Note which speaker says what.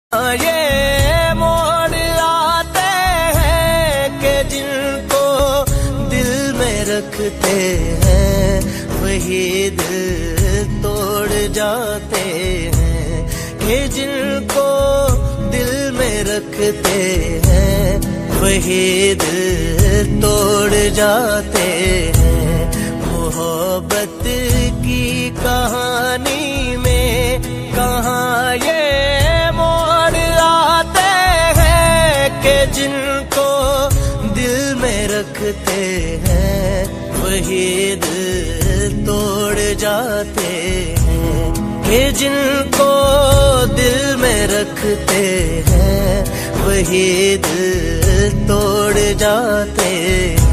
Speaker 1: ये मोड़ आते हैं कि जिनको दिल में रखते हैं वही दिल तोड़ जाते हैं। कि जिनको दिल में रखते हैं वही दिल तोड़ जाते हैं। मोहब्बत की कहानी में कहाँ ये जिनको दिल में रखते हैं वही दिल तोड़ जाते हैं। कि जिनको दिल में रखते हैं वही दिल तोड़ जाते हैं।